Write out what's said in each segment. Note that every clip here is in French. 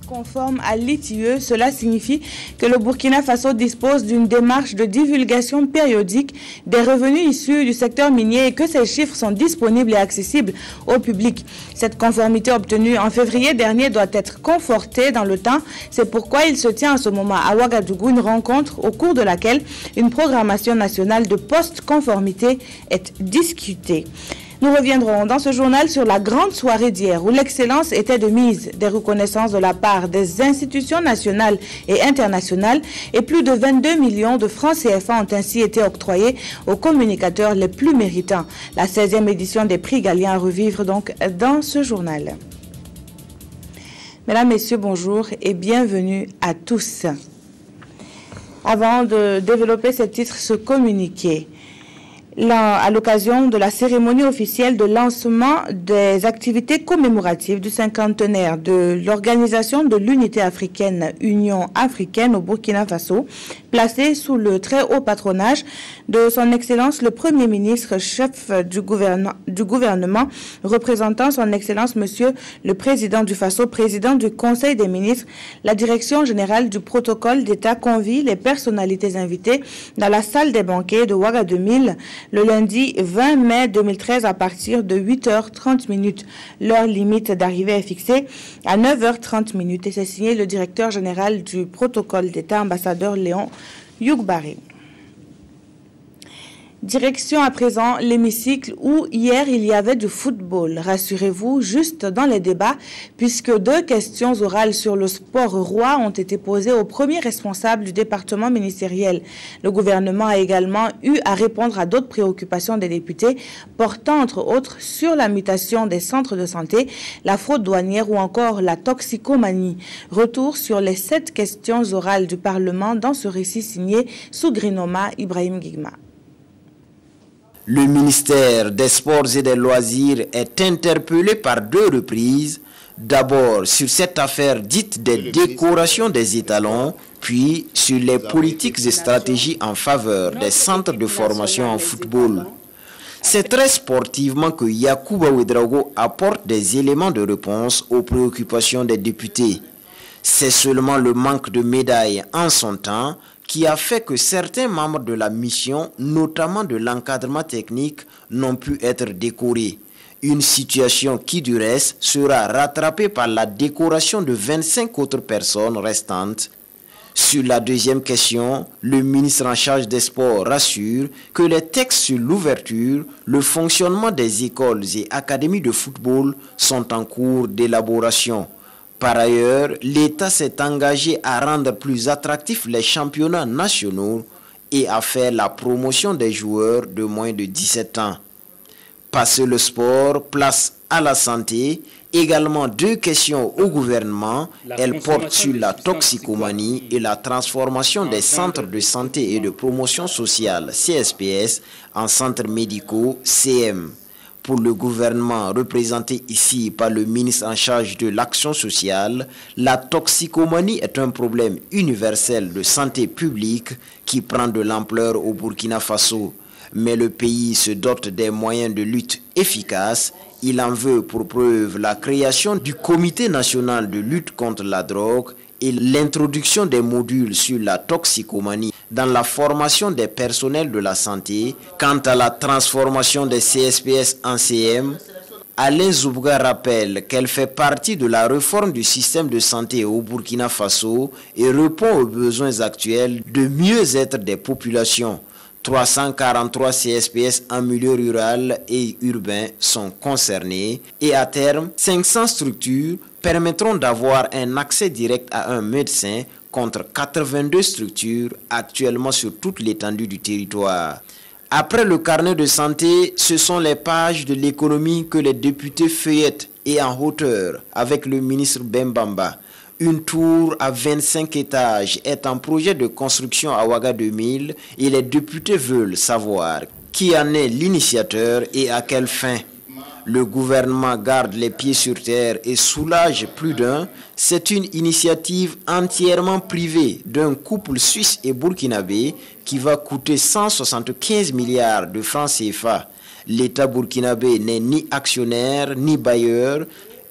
Conforme à l'ITIE, cela signifie que le Burkina Faso dispose d'une démarche de divulgation périodique des revenus issus du secteur minier et que ces chiffres sont disponibles et accessibles au public. Cette conformité obtenue en février dernier doit être confortée dans le temps. C'est pourquoi il se tient en ce moment à Ouagadougou une rencontre au cours de laquelle une programmation nationale de post-conformité est discutée. Nous reviendrons dans ce journal sur la grande soirée d'hier où l'excellence était de mise, des reconnaissances de la part des institutions nationales et internationales et plus de 22 millions de francs CFA ont ainsi été octroyés aux communicateurs les plus méritants. La 16e édition des prix Galien à revivre donc dans ce journal. Mesdames, Messieurs, bonjour et bienvenue à tous. Avant de développer ce titre, ce communiqué, à l'occasion de la cérémonie officielle de lancement des activités commémoratives du cinquantenaire de l'Organisation de l'Unité africaine, Union africaine au Burkina Faso, placée sous le très haut patronage de son Excellence le Premier ministre, chef du gouvernement, représentant son Excellence Monsieur le Président du Faso, président du Conseil des ministres, la Direction générale du protocole d'État convie les personnalités invitées dans la salle des banquets de Ouaga 2000 le lundi 20 mai 2013 à partir de 8h30. L'heure limite d'arrivée est fixée à 9h30 et c'est signé le directeur général du protocole d'État, ambassadeur Léon Yougbaré. Direction à présent l'hémicycle où hier il y avait du football. Rassurez-vous, juste dans les débats, puisque 2 questions orales sur le sport roi ont été posées au premier responsable du département ministériel. Le gouvernement a également eu à répondre à d'autres préoccupations des députés, portant entre autres sur la mutation des centres de santé, la fraude douanière ou encore la toxicomanie. Retour sur les 7 questions orales du Parlement dans ce récit signé sous Grinoma Ibrahim Guigma. Le ministère des Sports et des Loisirs est interpellé par 2 reprises. D'abord sur cette affaire dite des décorations des étalons, puis sur les politiques et stratégies en faveur des centres de formation en football. C'est très sportivement que Yacouba Ouedraogo apporte des éléments de réponse aux préoccupations des députés. C'est seulement le manque de médailles en son temps qui a fait que certains membres de la mission, notamment de l'encadrement technique, n'ont pu être décorés. Une situation qui, du reste, sera rattrapée par la décoration de 25 autres personnes restantes. Sur la deuxième question, le ministre en charge des sports rassure que les textes sur l'ouverture, le fonctionnement des écoles et académies de football sont en cours d'élaboration. Par ailleurs, l'État s'est engagé à rendre plus attractifs les championnats nationaux et à faire la promotion des joueurs de moins de 17 ans. Passer le sport, place à la santé. Également 2 questions au gouvernement. Elles portent sur la toxicomanie et la transformation des centres de santé et de promotion sociale CSPS en centres médicaux CM. Pour le gouvernement représenté ici par le ministre en charge de l'action sociale, la toxicomanie est un problème universel de santé publique qui prend de l'ampleur au Burkina Faso. Mais le pays se dote des moyens de lutte efficaces. Il en veut pour preuve la création du Comité national de lutte contre la drogue et l'introduction des modules sur la toxicomanie dans la formation des personnels de la santé. Quant à la transformation des CSPS en CM, Alain Zoubga rappelle qu'elle fait partie de la réforme du système de santé au Burkina Faso et répond aux besoins actuels de mieux-être des populations. 343 CSPS en milieu rural et urbain sont concernés et à terme, 500 structures permettront d'avoir un accès direct à un médecin contre 82 structures actuellement sur toute l'étendue du territoire. Après le carnet de santé, ce sont les pages de l'économie que les députés feuillettent et en hauteur avec le ministre Bembamba. Une tour à 25 étages est en projet de construction à Ouaga 2000 et les députés veulent savoir qui en est l'initiateur et à quelle fin. Le gouvernement garde les pieds sur terre et soulage plus d'un. C'est une initiative entièrement privée d'un couple suisse et burkinabé qui va coûter 175 milliards de francs CFA. L'État burkinabé n'est ni actionnaire ni bailleur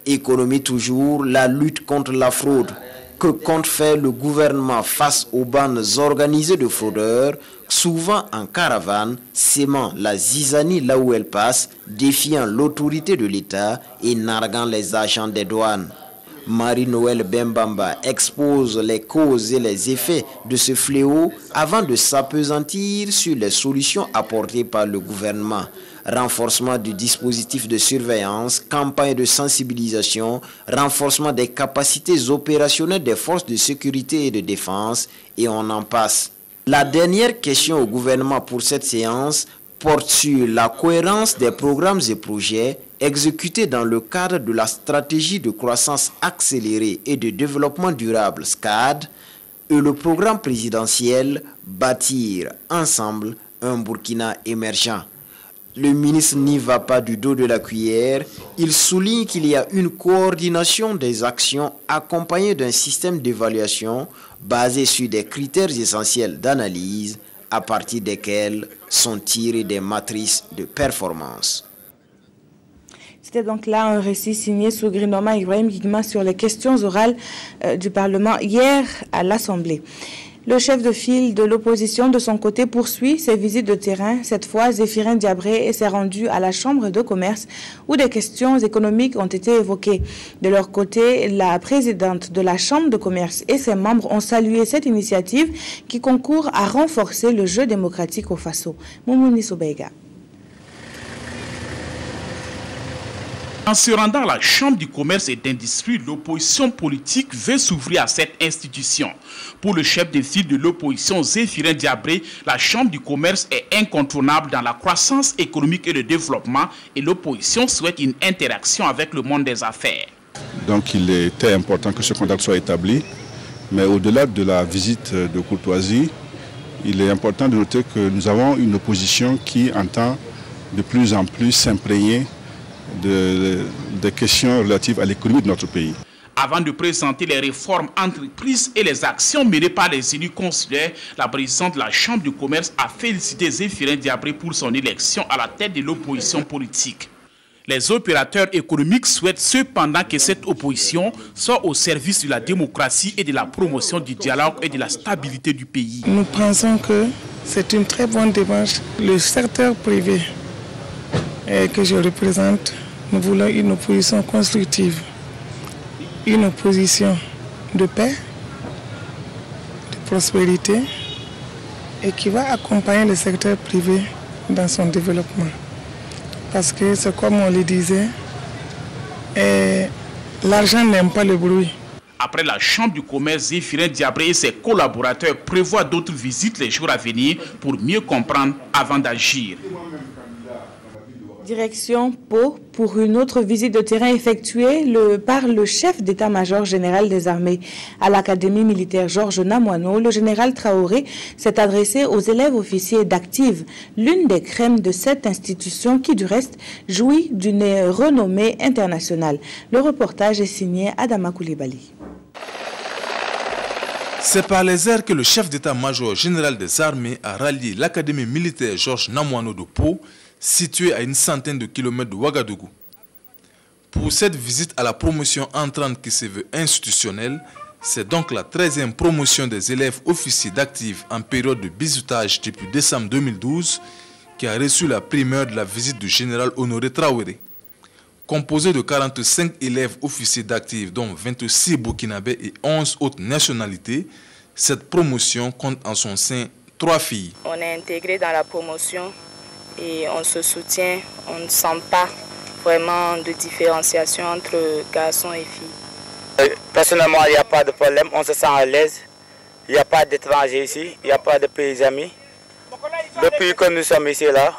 Économie toujours, la lutte contre la fraude. Que compte faire le gouvernement face aux bandes organisées de fraudeurs, souvent en caravane, sémant la zizanie là où elle passe, défiant l'autorité de l'État et narguant les agents des douanes? Marie-Noël Bembamba expose les causes et les effets de ce fléau avant de s'appesantir sur les solutions apportées par le gouvernement. Renforcement du dispositif de surveillance, campagne de sensibilisation, renforcement des capacités opérationnelles des forces de sécurité et de défense, et on en passe. La dernière question au gouvernement pour cette séance porte sur la cohérence des programmes et projets exécutés dans le cadre de la stratégie de croissance accélérée et de développement durable SCAD et le programme présidentiel Bâtir ensemble un Burkina émergent. Le ministre n'y va pas du dos de la cuillère. Il souligne qu'il y a une coordination des actions accompagnée d'un système d'évaluation basé sur des critères essentiels d'analyse à partir desquels sont tirées des matrices de performance. C'était donc là un récit signé sous Grinoma Ibrahim Guigma sur les questions orales du Parlement hier à l'Assemblée. Le chef de file de l'opposition, de son côté, poursuit ses visites de terrain. Cette fois, Zéphirin Diabré s'est rendu à la Chambre de commerce où des questions économiques ont été évoquées. De leur côté, la présidente de la Chambre de commerce et ses membres ont salué cette initiative qui concourt à renforcer le jeu démocratique au Faso. Moumouni Soubeiga. En se rendant à la Chambre du commerce et d'industrie, l'opposition politique veut s'ouvrir à cette institution. Pour le chef de file de l'opposition, Zéphirin Diabré, la Chambre du commerce est incontournable dans la croissance économique et le développement et l'opposition souhaite une interaction avec le monde des affaires. Donc il était important que ce contact soit établi, mais au-delà de la visite de courtoisie, il est important de noter que nous avons une opposition qui entend de plus en plus s'imprégner des questions relatives à l'économie de notre pays. Avant de présenter les réformes entreprises et les actions menées par les élus consulaires, la présidente de la Chambre du commerce a félicité Zéphirin Diabré pour son élection à la tête de l'opposition politique. Les opérateurs économiques souhaitent cependant que cette opposition soit au service de la démocratie et de la promotion du dialogue et de la stabilité du pays. Nous pensons que c'est une très bonne démarche. Le secteur privé que je représente, nous voulons une opposition constructive, une opposition de paix, de prospérité et qui va accompagner le secteur privé dans son développement. Parce que c'est comme on le disait, l'argent n'aime pas le bruit. Après la Chambre du commerce, Zéphirin Diabré et ses collaborateurs prévoient d'autres visites les jours à venir pour mieux comprendre avant d'agir. Direction Pau pour une autre visite de terrain effectuée par le chef d'état-major général des armées. À l'Académie militaire Georges Namoineau, le général Traoré s'est adressé aux élèves officiers d'Active, l'une des crèmes de cette institution qui, du reste, jouit d'une renommée internationale. Le reportage est signé Adama Koulibaly. C'est par les airs que le chef d'état-major général des armées a rallié l'Académie militaire Georges Namoineau de Pau, situé à une centaine de kilomètres de Ouagadougou. Pour cette visite à la promotion entrante qui se veut institutionnelle, c'est donc la 13e promotion des élèves officiers d'actifs en période de bizutage depuis décembre 2012 qui a reçu la primeur de la visite du général Honoré Traoré. Composé de 45 élèves officiers d'actifs, dont 26 burkinabés et 11 autres nationalités, cette promotion compte en son sein 3 filles. On est intégré dans la promotion et on se soutient, on ne sent pas vraiment de différenciation entre garçons et filles. Personnellement, il n'y a pas de problème, on se sent à l'aise. Il n'y a pas d'étrangers ici, il n'y a pas de pays amis. Depuis que nous sommes ici, là,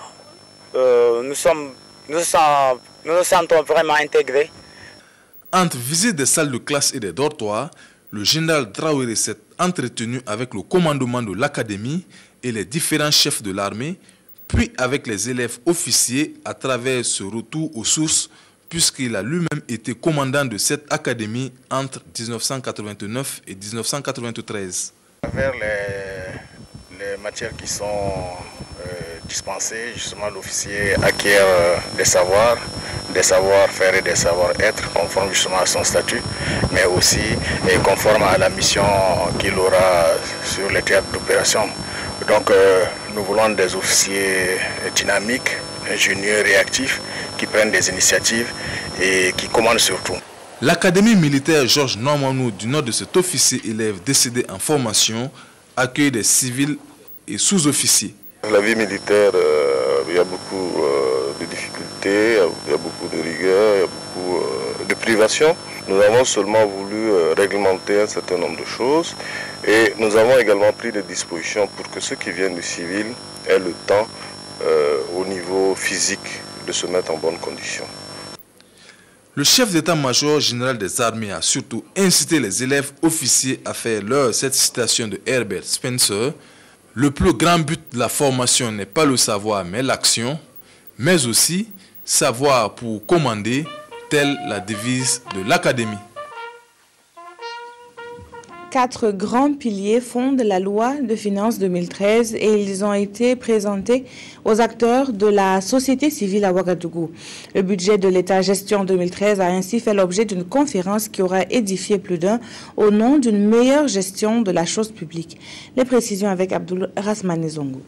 nous nous sentons vraiment intégrés. Entre visite des salles de classe et des dortoirs, le général Traoré s'est entretenu avec le commandement de l'académie et les différents chefs de l'armée, puis avec les élèves officiers à travers ce retour aux sources, puisqu'il a lui-même été commandant de cette académie entre 1989 et 1993. À travers les matières qui sont dispensées, justement l'officier acquiert des savoirs, des savoir-faire et des savoir-être conformes justement à son statut, mais aussi conforme à la mission qu'il aura sur les théâtres d'opération. Donc nous voulons des officiers dynamiques, ingénieux, réactifs, qui prennent des initiatives et qui commandent surtout. L'académie militaire Georges Normanneau, du nom de cet officier élève décédé en formation, accueille des civils et sous-officiers. La vie militaire, il y a beaucoup de difficultés, il y a beaucoup de rigueur, il y a beaucoup de privations. Nous avons seulement voulu réglementer un certain nombre de choses et nous avons également pris des dispositions pour que ceux qui viennent du civil aient le temps au niveau physique de se mettre en bonnes conditions. Le chef d'état-major général des armées a surtout incité les élèves officiers à faire cette citation de Herbert Spencer. Le plus grand but de la formation n'est pas le savoir mais l'action, mais aussi savoir pour commander, telle la devise de l'académie. 4 grands piliers fondent la loi de finances 2013 et ils ont été présentés aux acteurs de la société civile à Ouagadougou. Le budget de l'État gestion 2013 a ainsi fait l'objet d'une conférence qui aura édifié plus d'un au nom d'une meilleure gestion de la chose publique. Les précisions avec Abdoul Rasmane Zongo.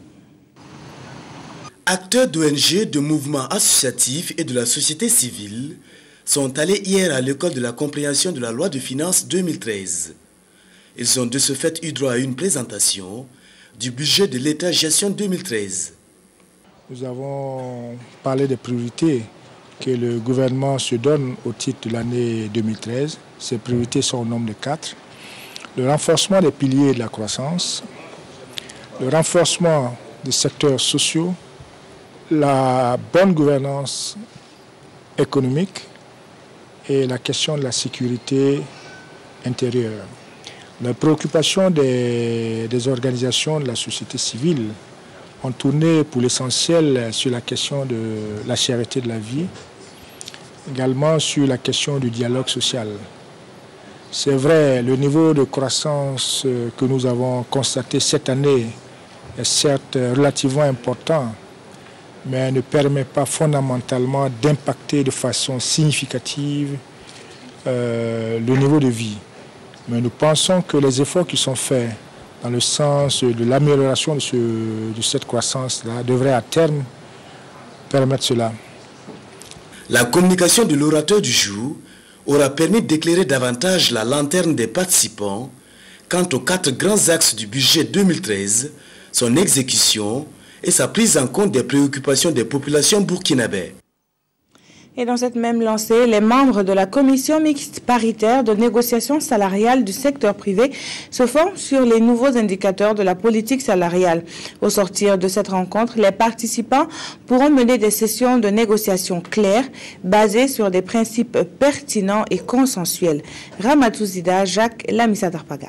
Acteurs d'ONG, de mouvements associatifs et de la société civile sont allés hier à l'école de la compréhension de la loi de finances 2013. Ils ont de ce fait eu droit à une présentation du budget de l'État gestion 2013. Nous avons parlé des priorités que le gouvernement se donne au titre de l'année 2013. Ces priorités sont au nombre de 4. Le renforcement des piliers de la croissance, le renforcement des secteurs sociaux, la bonne gouvernance économique et la question de la sécurité intérieure. Les préoccupations des organisations de la société civile ont tourné pour l'essentiel sur la question de la cherté de la vie, également sur la question du dialogue social. C'est vrai, le niveau de croissance que nous avons constaté cette année est certes relativement important, mais ne permet pas fondamentalement d'impacter de façon significative le niveau de vie. Mais nous pensons que les efforts qui sont faits dans le sens de l'amélioration de cette croissance-là devraient à terme permettre cela. La communication de l'orateur du jour aura permis d'éclairer davantage la lanterne des participants quant aux 4 grands axes du budget 2013, son exécution et sa prise en compte des préoccupations des populations burkinabées. Et dans cette même lancée, les membres de la commission mixte paritaire de négociation salariale du secteur privé se forment sur les nouveaux indicateurs de la politique salariale. Au sortir de cette rencontre, les participants pourront mener des sessions de négociation claires, basées sur des principes pertinents et consensuels. Ramatou Zida, Jacques Lamissa Darpaga.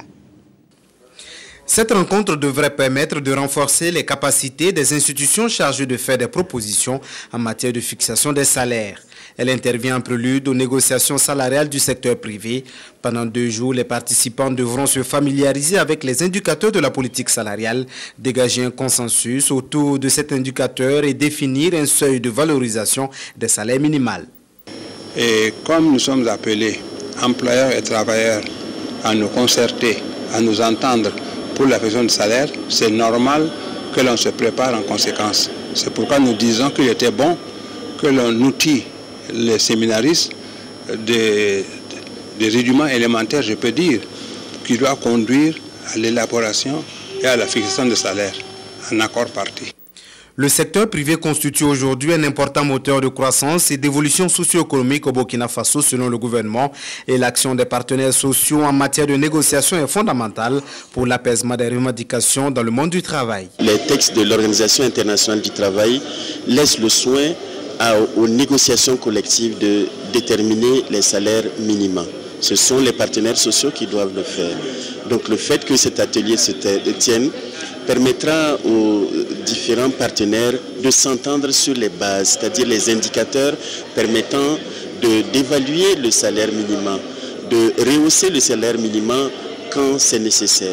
Cette rencontre devrait permettre de renforcer les capacités des institutions chargées de faire des propositions en matière de fixation des salaires. Elle intervient en prélude aux négociations salariales du secteur privé. Pendant 2 jours, les participants devront se familiariser avec les indicateurs de la politique salariale, dégager un consensus autour de cet indicateur et définir un seuil de valorisation des salaires minimales. Et comme nous sommes appelés, employeurs et travailleurs, à nous concerter, à nous entendre pour la question du salaire, c'est normal que l'on se prépare en conséquence. C'est pourquoi nous disons qu'il était bon que l'on outille les séminaristes des rudiments élémentaires, je peux dire, qui doivent conduire à l'élaboration et à la fixation des salaires, en accord parti. Le secteur privé constitue aujourd'hui un important moteur de croissance et d'évolution socio-économique au Burkina Faso selon le gouvernement, et l'action des partenaires sociaux en matière de négociation est fondamentale pour l'apaisement des revendications dans le monde du travail. Les textes de l'Organisation internationale du travail laissent le soin aux négociations collectives de déterminer les salaires minimums. Ce sont les partenaires sociaux qui doivent le faire. Donc le fait que cet atelier se tienne permettra aux différents partenaires de s'entendre sur les bases, c'est-à-dire les indicateurs permettant d'évaluer le salaire minimum, de rehausser le salaire minimum quand c'est nécessaire.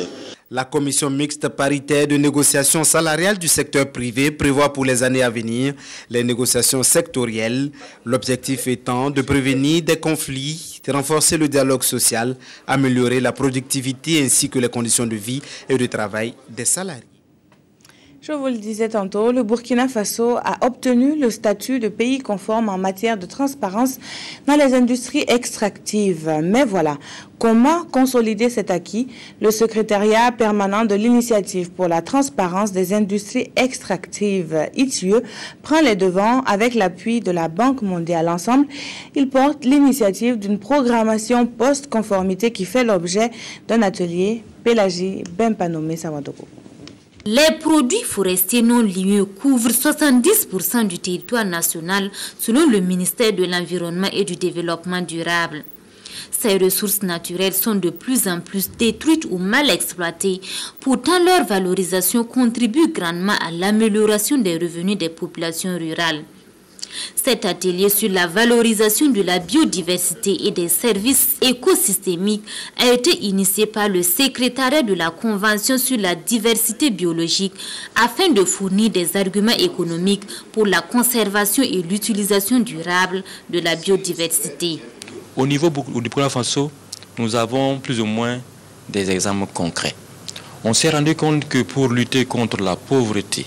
La commission mixte paritaire de négociation salariale du secteur privé prévoit pour les années à venir les négociations sectorielles, l'objectif étant de prévenir des conflits, de renforcer le dialogue social, améliorer la productivité ainsi que les conditions de vie et de travail des salariés. Je vous le disais tantôt, le Burkina Faso a obtenu le statut de pays conforme en matière de transparence dans les industries extractives. Mais voilà, comment consolider cet acquis? Le secrétariat permanent de l'initiative pour la transparence des industries extractives, ITIE, prend les devants avec l'appui de la Banque mondiale. Ensemble, ils portent l'initiative d'une programmation post-conformité qui fait l'objet d'un atelier. Pélagie Bempanomé Sawadogo. Les produits forestiers non liés couvrent 70% du territoire national selon le ministère de l'Environnement et du Développement durable. Ces ressources naturelles sont de plus en plus détruites ou mal exploitées. Pourtant, leur valorisation contribue grandement à l'amélioration des revenus des populations rurales. Cet atelier sur la valorisation de la biodiversité et des services écosystémiques a été initié par le secrétariat de la Convention sur la diversité biologique afin de fournir des arguments économiques pour la conservation et l'utilisation durable de la biodiversité. Au niveau du Burkina Faso, nous avons plus ou moins des exemples concrets. On s'est rendu compte que pour lutter contre la pauvreté,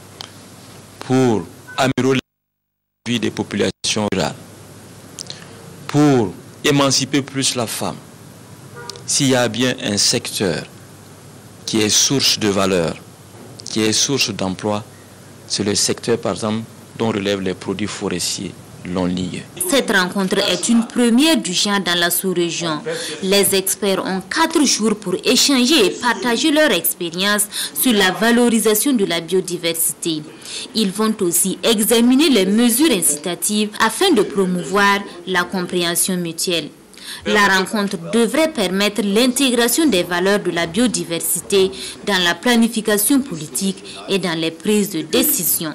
pour améliorer vie des populations rurales, pour émanciper plus la femme, s'il y a bien un secteur qui est source de valeur, qui est source d'emploi, c'est le secteur par exemple dont relèvent les produits forestiers non liés. Cette rencontre est une première du genre dans la sous-région. Les experts ont 4 jours pour échanger et partager leur expérience sur la valorisation de la biodiversité. Ils vont aussi examiner les mesures incitatives afin de promouvoir la compréhension mutuelle. La rencontre devrait permettre l'intégration des valeurs de la biodiversité dans la planification politique et dans les prises de décision.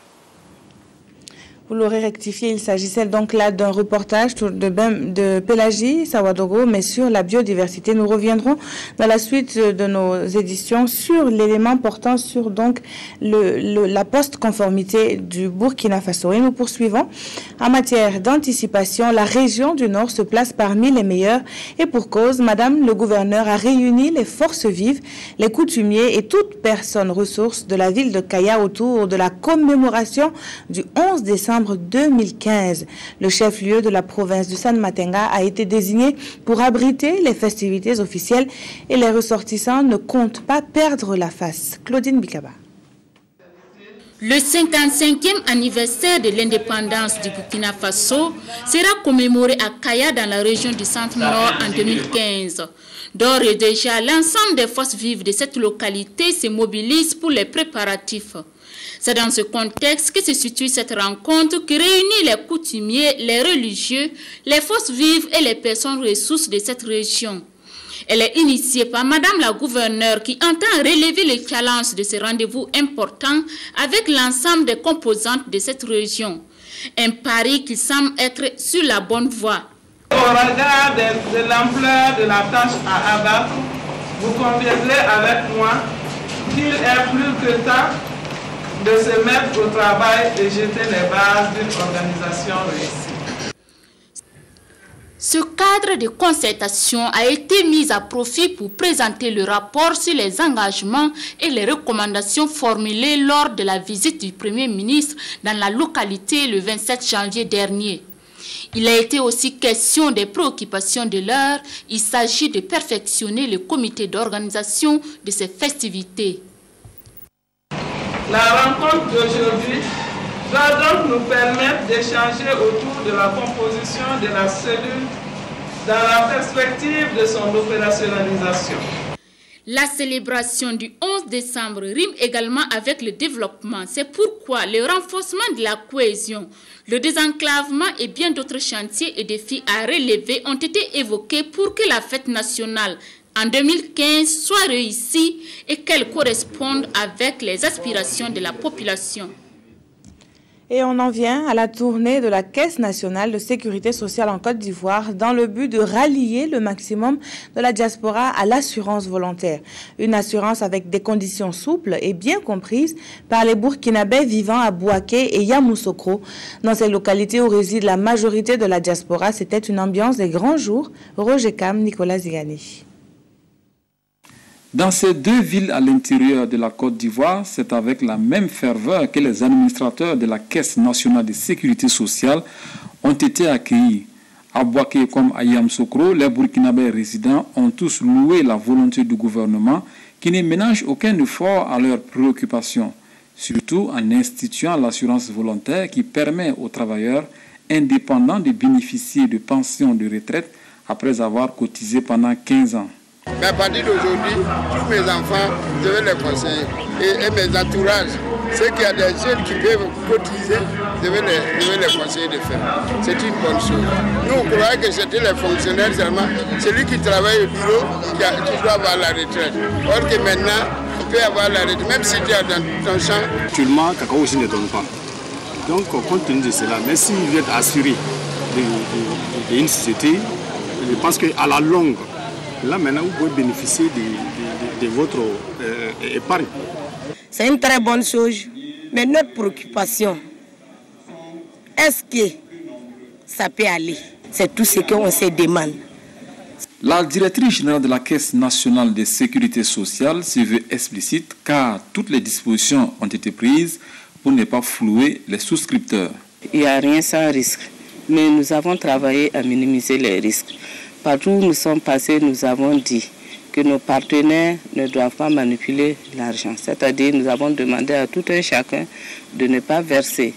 Vous l'aurez rectifié, il s'agissait donc là d'un reportage de Pélagie Sawadogo, mais sur la biodiversité. Nous reviendrons dans la suite de nos éditions sur l'élément portant sur donc la post-conformité du Burkina Faso. Et nous poursuivons. En matière d'anticipation, la région du Nord se place parmi les meilleures et pour cause, Madame le gouverneur a réuni les forces vives, les coutumiers et toute personne ressource de la ville de Kaya autour de la commémoration du 11 décembre 2015. Le chef-lieu de la province du San Matenga a été désigné pour abriter les festivités officielles et les ressortissants ne comptent pas perdre la face. Claudine Bikaba. Le 55e anniversaire de l'indépendance du Burkina Faso sera commémoré à Kaya dans la région du Centre-Nord en 2015. D'ores et déjà, l'ensemble des forces vives de cette localité se mobilisent pour les préparatifs. C'est dans ce contexte que se situe cette rencontre qui réunit les coutumiers, les religieux, les forces vives et les personnes ressources de cette région. Elle est initiée par Madame la gouverneure qui entend relever le challenge de ce rendez-vous important avec l'ensemble des composantes de cette région. Un pari qui semble être sur la bonne voie. Au regard de l'ampleur de la tâche à abattre, vous conviendrez avec moi qu'il est plus que temps de se mettre au travail et jeter les bases d'une organisation réussie. Ce cadre de concertation a été mis à profit pour présenter le rapport sur les engagements et les recommandations formulées lors de la visite du Premier ministre dans la localité le 27 janvier dernier. Il a été aussi question des préoccupations de l'heure. Il s'agit de perfectionner le comité d'organisation de ces festivités. La rencontre d'aujourd'hui va donc nous permettre d'échanger autour de la composition de la cellule dans la perspective de son opérationnalisation. La célébration du 11 décembre rime également avec le développement. C'est pourquoi le renforcement de la cohésion, le désenclavement et bien d'autres chantiers et défis à relever ont été évoqués pour que la fête nationale en 2015 soit réussie et qu'elle corresponde avec les aspirations de la population. Et on en vient à la tournée de la Caisse nationale de sécurité sociale en Côte d'Ivoire dans le but de rallier le maximum de la diaspora à l'assurance volontaire. Une assurance avec des conditions souples et bien comprises par les Burkinabés vivant à Bouaké et Yamoussoukro. Dans ces localités où réside la majorité de la diaspora, c'était une ambiance des grands jours. Roger Cam, Nicolas Zigani. Dans ces deux villes à l'intérieur de la Côte d'Ivoire, c'est avec la même ferveur que les administrateurs de la Caisse nationale de sécurité sociale ont été accueillis. À Bouaké comme à Yamoussoukro, les Burkinabés résidents ont tous loué la volonté du gouvernement qui ne ménage aucun effort à leurs préoccupations, surtout en instituant l'assurance volontaire qui permet aux travailleurs indépendants de bénéficier de pensions de retraite après avoir cotisé pendant 15 ans. Mais à partir d'aujourd'hui, tous mes enfants, je vais les conseiller. Et mes entourages, ceux qui ont des jeunes qui peuvent cotiser, je vais les conseiller de faire. C'est une bonne chose. Nous, on croyait que c'était les fonctionnaires seulement, celui qui travaille au bureau qui doit avoir la retraite. Or que maintenant, on peut avoir la retraite, même si tu es dans ton champ. Actuellement, Cacao aussi ne donne pas. Donc, compte tenu de cela, mais s'il vient assurer d'une société, je pense qu'à la longue, là maintenant, vous pouvez bénéficier de votre épargne. C'est une très bonne chose, mais notre préoccupation, est-ce que ça peut aller? C'est tout ce qu'on se demande. La directrice générale de la Caisse nationale de sécurité sociale se veut explicite car toutes les dispositions ont été prises pour ne pas flouer les souscripteurs. Il n'y a rien sans risque, mais nous avons travaillé à minimiser les risques. Partout où nous sommes passés, nous avons dit que nos partenaires ne doivent pas manipuler l'argent. C'est-à-dire, nous avons demandé à tout un chacun de ne pas verser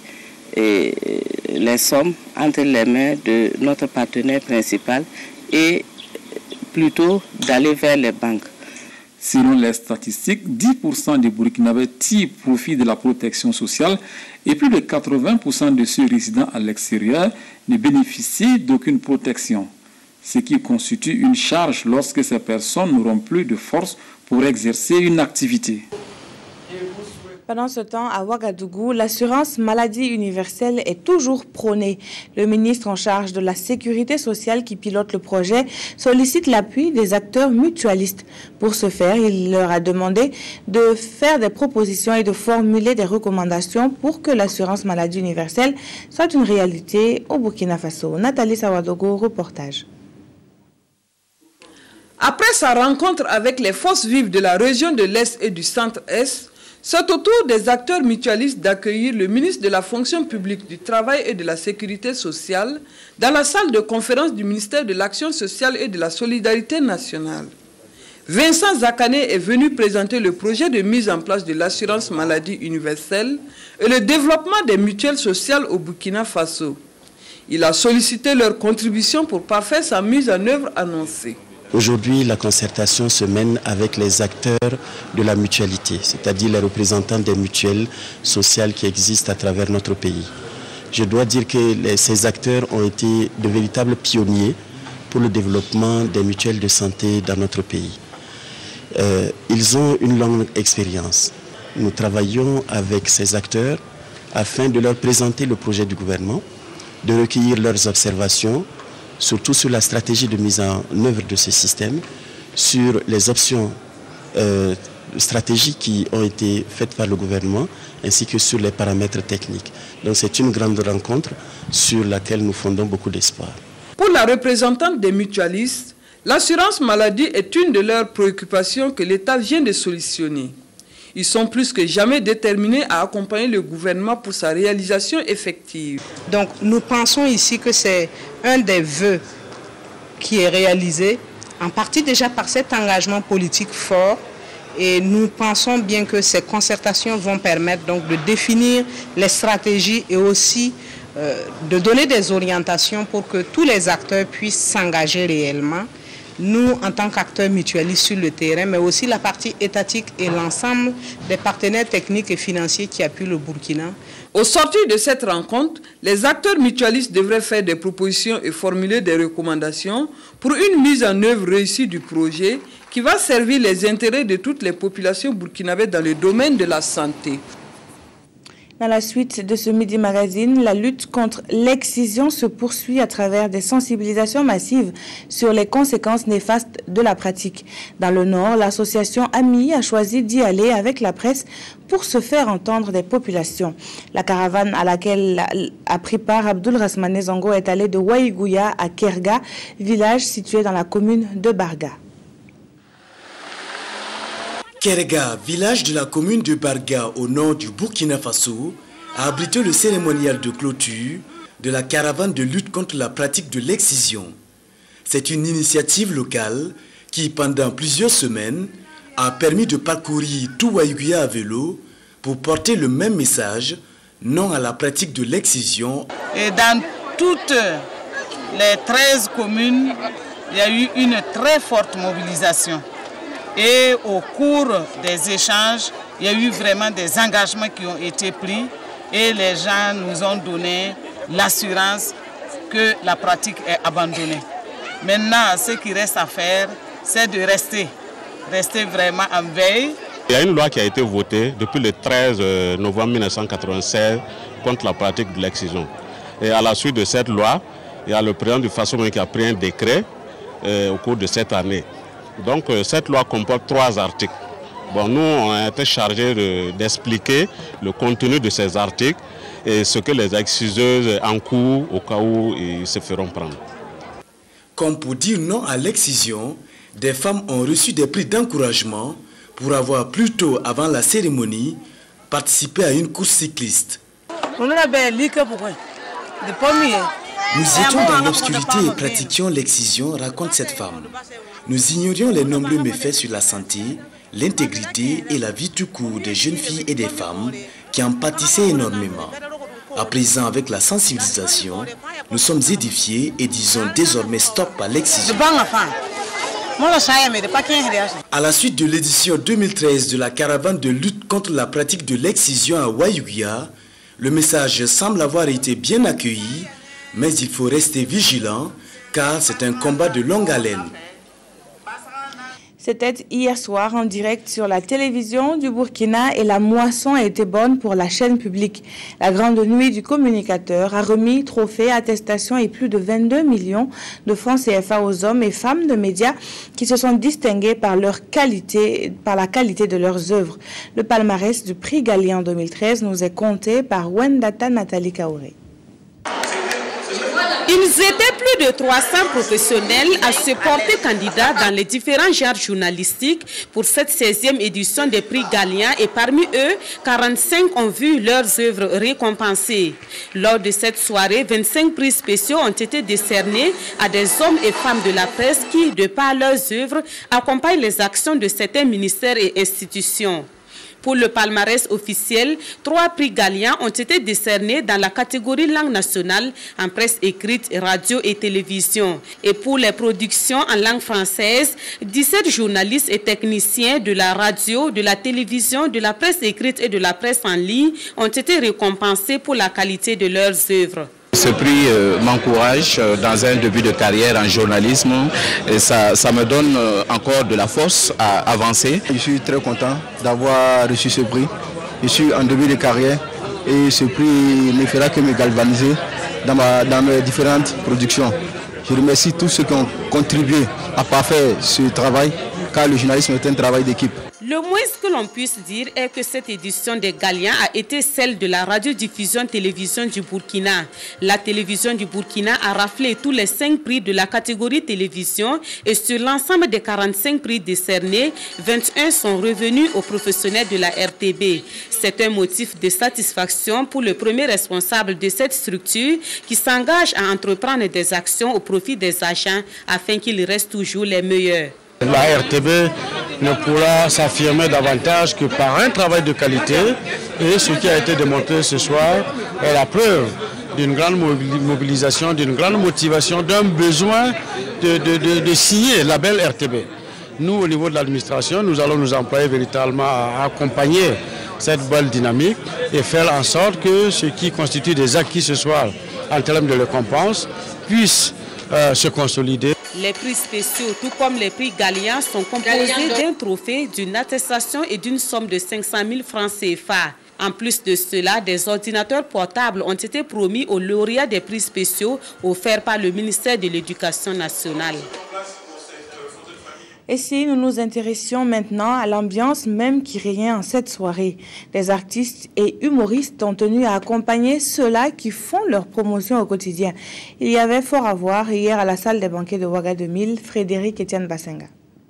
les sommes entre les mains de notre partenaire principal et plutôt d'aller vers les banques. Selon les statistiques, 10% des Burkinabés tirent profit de la protection sociale et plus de 80% de ceux résidant à l'extérieur ne bénéficient d'aucune protection, ce qui constitue une charge lorsque ces personnes n'auront plus de force pour exercer une activité. Pendant ce temps, à Ouagadougou, l'assurance maladie universelle est toujours prônée. Le ministre en charge de la sécurité sociale qui pilote le projet sollicite l'appui des acteurs mutualistes. Pour ce faire, il leur a demandé de faire des propositions et de formuler des recommandations pour que l'assurance maladie universelle soit une réalité au Burkina Faso. Nathalie Sawadogo, reportage. Après sa rencontre avec les forces vives de la région de l'Est et du Centre-Est, c'est au tour des acteurs mutualistes d'accueillir le ministre de la fonction publique, du travail et de la sécurité sociale dans la salle de conférence du ministère de l'Action sociale et de la solidarité nationale. Vincent Zakané est venu présenter le projet de mise en place de l'assurance maladie universelle et le développement des mutuelles sociales au Burkina Faso. Il a sollicité leur contribution pour parfaire sa mise en œuvre annoncée. Aujourd'hui, la concertation se mène avec les acteurs de la mutualité, c'est-à-dire les représentants des mutuelles sociales qui existent à travers notre pays. Je dois dire que ces acteurs ont été de véritables pionniers pour le développement des mutuelles de santé dans notre pays. Ils ont une longue expérience. Nous travaillons avec ces acteurs afin de leur présenter le projet du gouvernement, de recueillir leurs observations, surtout sur la stratégie de mise en œuvre de ce système, sur les options stratégiques qui ont été faites par le gouvernement, ainsi que sur les paramètres techniques. Donc c'est une grande rencontre sur laquelle nous fondons beaucoup d'espoir. Pour la représentante des mutualistes, l'assurance maladie est une de leurs préoccupations que l'État vient de solutionner. Ils sont plus que jamais déterminés à accompagner le gouvernement pour sa réalisation effective. Donc nous pensons ici que c'est un des vœux qui est réalisé, en partie déjà par cet engagement politique fort. Et nous pensons bien que ces concertations vont permettre donc de définir les stratégies et aussi de donner des orientations pour que tous les acteurs puissent s'engager réellement. Nous, en tant qu'acteurs mutualistes sur le terrain, mais aussi la partie étatique et l'ensemble des partenaires techniques et financiers qui appuient le Burkina. Au sortir de cette rencontre, les acteurs mutualistes devraient faire des propositions et formuler des recommandations pour une mise en œuvre réussie du projet qui va servir les intérêts de toutes les populations burkinabées dans le domaine de la santé. Dans la suite de ce Midi Magazine, la lutte contre l'excision se poursuit à travers des sensibilisations massives sur les conséquences néfastes de la pratique. Dans le Nord, l'association AMI a choisi d'y aller avec la presse pour se faire entendre des populations. La caravane à laquelle a pris part Abdul Rasmane Zongo est allée de Waïgouya à Kerga, village situé dans la commune de Barga. Kerga, village de la commune de Barga au nord du Burkina Faso, a abrité le cérémonial de clôture de la caravane de lutte contre la pratique de l'excision. C'est une initiative locale qui, pendant plusieurs semaines, a permis de parcourir tout Waïgouya à vélo pour porter le même message, non à la pratique de l'excision. Et dans toutes les 13 communes, il y a eu une très forte mobilisation. Et au cours des échanges, il y a eu vraiment des engagements qui ont été pris et les gens nous ont donné l'assurance que la pratique est abandonnée. Maintenant, ce qui reste à faire, c'est de rester vraiment en veille. Il y a une loi qui a été votée depuis le 13 novembre 1996 contre la pratique de l'excision. Et à la suite de cette loi, il y a le président du Faso qui a pris un décret au cours de cette année. Donc cette loi comporte 3 articles. Bon, nous, on a été chargés d'expliquer le contenu de ces articles et ce que les exciseuses encourent au cas où ils se feront prendre. Comme pour dire non à l'excision, des femmes ont reçu des prix d'encouragement pour avoir plus tôt, avant la cérémonie, participé à une course cycliste. Nous étions dans l'obscurité et pratiquions l'excision, raconte cette femme. Nous ignorions les nombreux méfaits sur la santé, l'intégrité et la vie tout court des jeunes filles et des femmes qui en pâtissaient énormément. À présent, avec la sensibilisation, nous sommes édifiés et disons désormais stop à l'excision. À la suite de l'édition 2013 de la caravane de lutte contre la pratique de l'excision à Waïgouya, le message semble avoir été bien accueilli, mais il faut rester vigilant car c'est un combat de longue haleine. C'était hier soir en direct sur la télévision du Burkina et la moisson a été bonne pour la chaîne publique. La grande nuit du communicateur a remis trophées, attestations et plus de 22 millions de francs CFA aux hommes et femmes de médias qui se sont distingués par la qualité de leurs œuvres. Le palmarès du prix Galien 2013 nous est compté par Wendata Nathalie Kaoré. Ils étaient plus de 300 professionnels à se porter candidats dans les différents genres journalistiques pour cette 16e édition des prix Galien et parmi eux, 45 ont vu leurs œuvres récompensées. Lors de cette soirée, 25 prix spéciaux ont été décernés à des hommes et femmes de la presse qui, de par leurs œuvres, accompagnent les actions de certains ministères et institutions. Pour le palmarès officiel, 3 prix Galien ont été décernés dans la catégorie langue nationale en presse écrite, radio et télévision. Et pour les productions en langue française, 17 journalistes et techniciens de la radio, de la télévision, de la presse écrite et de la presse en ligne ont été récompensés pour la qualité de leurs œuvres. Ce prix m'encourage dans un début de carrière en journalisme et ça me donne encore de la force à avancer. Je suis très content d'avoir reçu ce prix. Je suis en début de carrière et ce prix ne fera que me galvaniser dans mes différentes productions. Je remercie tous ceux qui ont contribué à parfaire ce travail car le journalisme est un travail d'équipe. Le moins que l'on puisse dire est que cette édition des Galiens a été celle de la radiodiffusion-télévision du Burkina. La télévision du Burkina a raflé tous les 5 prix de la catégorie télévision et sur l'ensemble des 45 prix décernés, 21 sont revenus aux professionnels de la RTB. C'est un motif de satisfaction pour le premier responsable de cette structure qui s'engage à entreprendre des actions au profit des agents afin qu'ils restent toujours les meilleurs. La RTB ne pourra s'affirmer davantage que par un travail de qualité et ce qui a été démontré ce soir est la preuve d'une grande mobilisation, d'une grande motivation, d'un besoin de signer le label RTB. Nous, au niveau de l'administration, nous allons nous employer véritablement à accompagner cette belle dynamique et faire en sorte que ce qui constitue des acquis ce soir en termes de récompense puisse se consolider. Les prix spéciaux, tout comme les prix Galien, sont composés d'un trophée, d'une attestation et d'une somme de 500 000 francs CFA. En plus de cela, des ordinateurs portables ont été promis aux lauréats des prix spéciaux offerts par le ministère de l'Éducation nationale. Et si nous nous intéressions maintenant à l'ambiance même qui régnait en cette soirée, des artistes et humoristes ont tenu à accompagner ceux-là qui font leur promotion au quotidien. Il y avait fort à voir hier à la salle des banquets de Ouaga 2000, Frédéric Etienne Bassenga.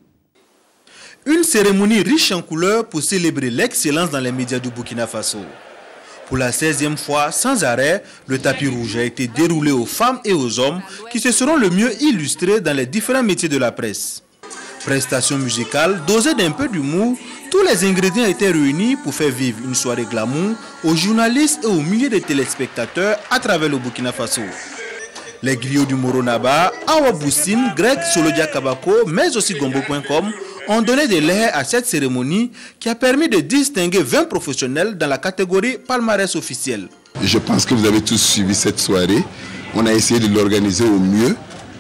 Une cérémonie riche en couleurs pour célébrer l'excellence dans les médias du Burkina Faso. Pour la 16e fois, sans arrêt, le tapis rouge a été déroulé aux femmes et aux hommes qui se seront le mieux illustrés dans les différents métiers de la presse. Prestations musicales, dosées d'un peu d'humour, tous les ingrédients étaient réunis pour faire vivre une soirée glamour aux journalistes et aux milliers de téléspectateurs à travers le Burkina Faso. Les griots du Moronaba, Awa Boussine, Greg Solodia Kabako, mais aussi Gombo.com ont donné de l'air à cette cérémonie qui a permis de distinguer 20 professionnels dans la catégorie palmarès officiel. Je pense que vous avez tous suivi cette soirée. On a essayé de l'organiser au mieux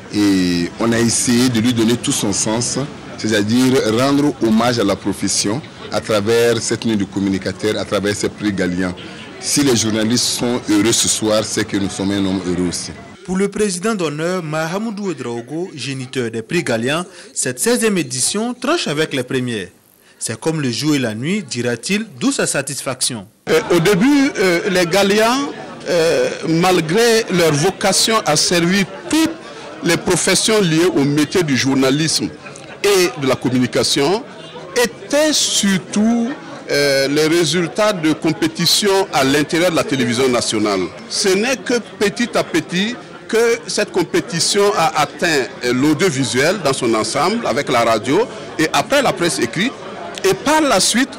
et on a essayé de lui donner tout son sens, c'est-à-dire rendre hommage à la profession à travers cette nuit de communicateurs, à travers ces prix Galian. Si les journalistes sont heureux ce soir, c'est que nous sommes un homme heureux aussi. Pour le président d'honneur Mahamoudou Ouedraogo, géniteur des prix Galian, cette 16e édition tranche avec les premières. C'est comme le jour et la nuit, dira-t-il, d'où sa satisfaction. Au début, les Galians, malgré leur vocation à servir toutes les professions liées au métier du journalisme et de la communication, étaient surtout les résultats de compétition à l'intérieur de la télévision nationale. Ce n'est que petit à petit que cette compétition a atteint l'audiovisuel dans son ensemble avec la radio et après la presse écrite et par la suite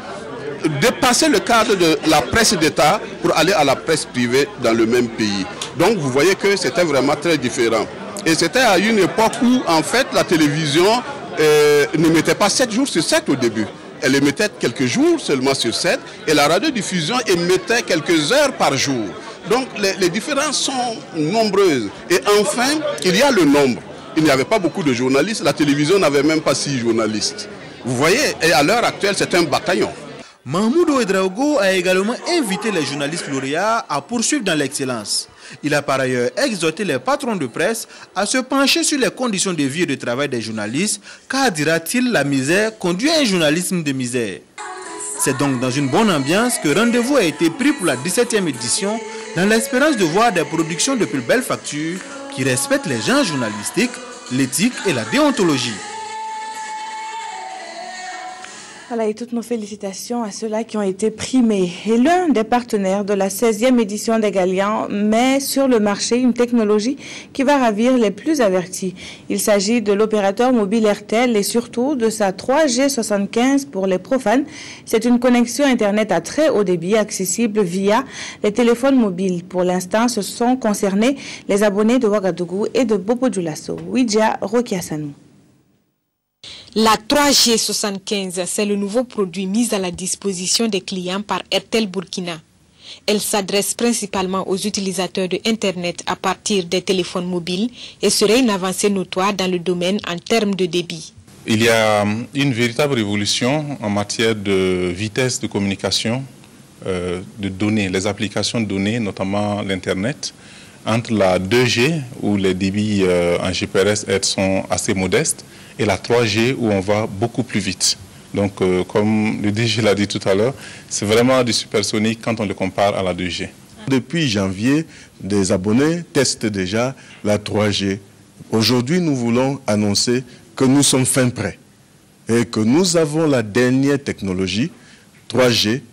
dépasser le cadre de la presse d'État pour aller à la presse privée dans le même pays. Donc vous voyez que c'était vraiment très différent. Et c'était à une époque où en fait la télévision ne mettait pas 7 jours sur 7 au début. Elle émettait quelques jours seulement sur 7 et la radiodiffusion émettait quelques heures par jour. Donc les différences sont nombreuses. Et enfin, il y a le nombre. Il n'y avait pas beaucoup de journalistes, la télévision n'avait même pas 6 journalistes. Vous voyez, et à l'heure actuelle, c'est un bataillon. Mahamoudou Ouedraogo a également invité les journalistes lauréats à poursuivre dans l'excellence. Il a par ailleurs exhorté les patrons de presse à se pencher sur les conditions de vie et de travail des journalistes, car, dira-t-il, la misère conduit à un journalisme de misère. C'est donc dans une bonne ambiance que rendez-vous a été pris pour la 17e édition, dans l'espérance de voir des productions de plus belle facture qui respectent les genres journalistiques, l'éthique et la déontologie. Voilà, et toutes nos félicitations à ceux-là qui ont été primés. Et l'un des partenaires de la 16e édition des Galians met sur le marché une technologie qui va ravir les plus avertis. Il s'agit de l'opérateur mobile Airtel et surtout de sa 3G75 pour les profanes. C'est une connexion Internet à très haut débit accessible via les téléphones mobiles. Pour l'instant, ce sont concernés les abonnés de Ouagadougou et de Bobo-Dioulasso. Ouidja Rokiasanou. La 3G75, c'est le nouveau produit mis à la disposition des clients par Airtel Burkina. Elle s'adresse principalement aux utilisateurs de Internet à partir des téléphones mobiles et serait une avancée notoire dans le domaine en termes de débit. Il y a une véritable révolution en matière de vitesse de communication, de données, les applications de données, notamment l'Internet, entre la 2G où les débits en GPRS sont assez modestes et la 3G où on va beaucoup plus vite. Donc comme le DG l'a dit tout à l'heure, c'est vraiment du supersonique quand on le compare à la 2G. Depuis janvier, des abonnés testent déjà la 3G. Aujourd'hui, nous voulons annoncer que nous sommes fin prêts et que nous avons la dernière technologie 3G,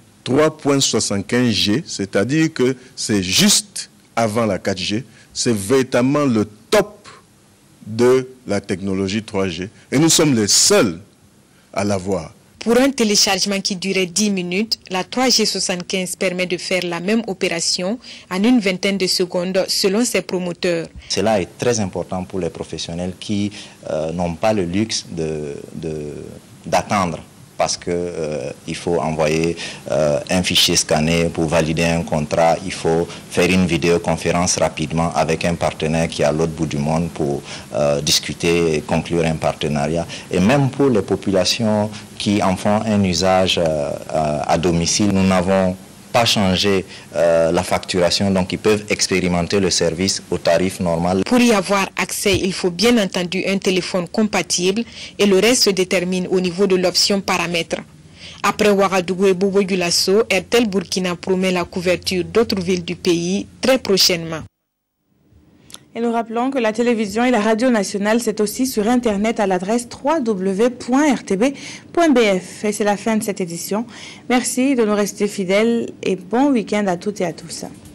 3.75G, c'est-à-dire que c'est juste avant la 4G, c'est véritablement le top de la technologie 3G. Et nous sommes les seuls à l'avoir. Pour un téléchargement qui durait 10 minutes, la 3G75 permet de faire la même opération en une vingtaine de secondes selon ses promoteurs. Cela est très important pour les professionnels qui n'ont pas le luxe d'attendre. Parce qu'il faut envoyer un fichier scanné pour valider un contrat. Il faut faire une vidéoconférence rapidement avec un partenaire qui est à l'autre bout du monde pour discuter et conclure un partenariat. Et même pour les populations qui en font un usage à domicile, nous n'avons pas changer la facturation, donc ils peuvent expérimenter le service au tarif normal. Pour y avoir accès, il faut bien entendu un téléphone compatible et le reste se détermine au niveau de l'option paramètres. Après Ouagadougou et Bobo Dioulasso, Airtel Burkina promet la couverture d'autres villes du pays très prochainement. Et nous rappelons que la télévision et la radio nationale, c'est aussi sur Internet à l'adresse www.rtb.bf. Et c'est la fin de cette édition. Merci de nous rester fidèles et bon week-end à toutes et à tous.